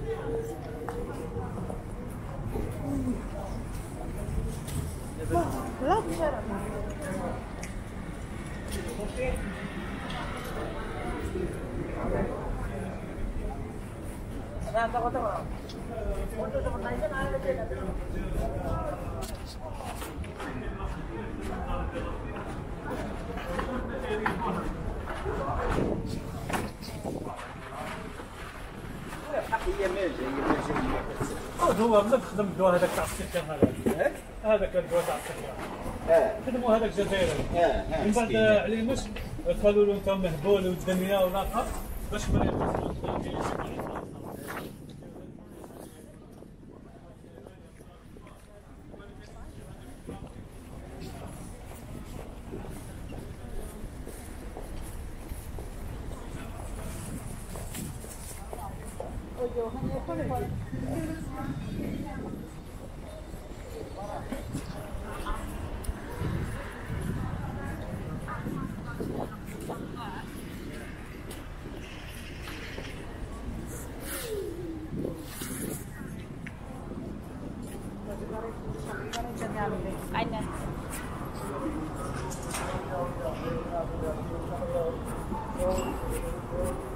لا بشرف هو بلا تخدم الدواء هذاك تاع السكر هذاك الدواء تاع السكر خدموا هذاك الجزائري من بعد عليمش قالوا له انت مهبول والدنيا ولاقه باش ما يخرجوش عينك